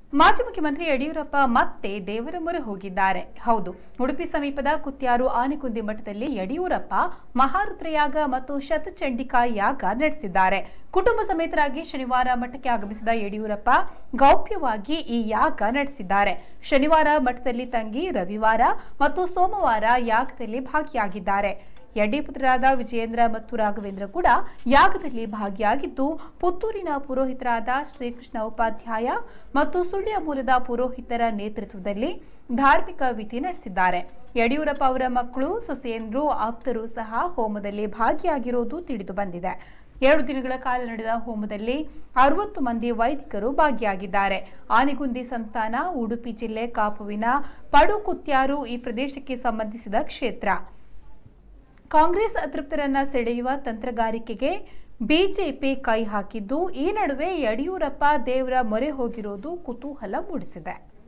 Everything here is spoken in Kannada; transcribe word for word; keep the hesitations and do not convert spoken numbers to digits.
ಮಾಜಿ ಮುಖ್ಯಮಂತ್ರಿ ಯಡಿಯೂರಪ್ಪ ಮತ್ತೆ ದೇವರ ಮೊರೆ ಹೋಗಿದ್ದಾರೆ. ಹೌದು, ಉಡುಪಿ ಸಮೀಪದ ಕುತ್ಯಾರು ಆನೆಗುಂದಿ ಮಠದಲ್ಲಿ ಯಡಿಯೂರಪ್ಪ ಮಹಾರುದ್ರಯಾಗ ಮತ್ತು ಶತಚಂಡಿಕಾ ಯಾಗ ನಡೆಸಿದ್ದಾರೆ. ಕುಟುಂಬ ಸಮೇತರಾಗಿ ಶನಿವಾರ ಮಠಕ್ಕೆ ಆಗಮಿಸಿದ ಯಡಿಯೂರಪ್ಪ ಗೌಪ್ಯವಾಗಿ ಈ ಯಾಗ ನಡೆಸಿದ್ದಾರೆ. ಶನಿವಾರ ಮಠದಲ್ಲಿ ತಂಗಿ ರವಿವಾರ ಮತ್ತು ಸೋಮವಾರ ಯಾಗದಲ್ಲಿ ಭಾಗಿಯಾಗಿದ್ದಾರೆ. ಯಡ್ಡಿ ಪುತ್ರರಾದ ವಿಜಯೇಂದ್ರ ಮತ್ತು ರಾಘವೇಂದ್ರ ಕೂಡ ಯಾಗದಲ್ಲಿ ಭಾಗಿಯಾಗಿದ್ದು, ಪುತ್ತೂರಿನ ಪುರೋಹಿತರಾದ ಶ್ರೀಕೃಷ್ಣ ಉಪಾಧ್ಯಾಯ ಮತ್ತು ಸುಳ್ಯ ಮೂಲದ ಪುರೋಹಿತರ ನೇತೃತ್ವದಲ್ಲಿ ಧಾರ್ಮಿಕ ವಿಧಿ ನಡೆಸಿದ್ದಾರೆ. ಯಡಿಯೂರಪ್ಪ ಅವರ ಮಕ್ಕಳು, ಸೊಸೆಯಂದ್ರು, ಆಪ್ತರು ಸಹ ಹೋಮದಲ್ಲಿ ಭಾಗಿಯಾಗಿರುವುದು ತಿಳಿದು ಬಂದಿದೆ. ಎರಡು ದಿನಗಳ ಕಾಲ ನಡೆದ ಹೋಮದಲ್ಲಿ ಅರವತ್ತು ಮಂದಿ ವೈದಿಕರು ಭಾಗಿಯಾಗಿದ್ದಾರೆ. ಆನೆಗುಂದಿ ಸಂಸ್ಥಾನ ಉಡುಪಿ ಜಿಲ್ಲೆ ಕಾಪುವಿನ ಪಡುಕುತ್ಯಾರು ಈ ಪ್ರದೇಶಕ್ಕೆ ಸಂಬಂಧಿಸಿದ ಕ್ಷೇತ್ರ. ಕಾಂಗ್ರೆಸ್ ಅತೃಪ್ತರನ್ನ ಸೆಳೆಯುವ ತಂತ್ರಗಾರಿಕೆಗೆ ಬಿಜೆಪಿ ಕೈ ಹಾಕಿದ್ದು, ಈ ನಡುವೆ ಯಡಿಯೂರಪ್ಪ ದೇವರ ಮೊರೆ ಹೋಗಿರೋದು ಕುತೂಹಲ ಮೂಡಿಸಿದೆ.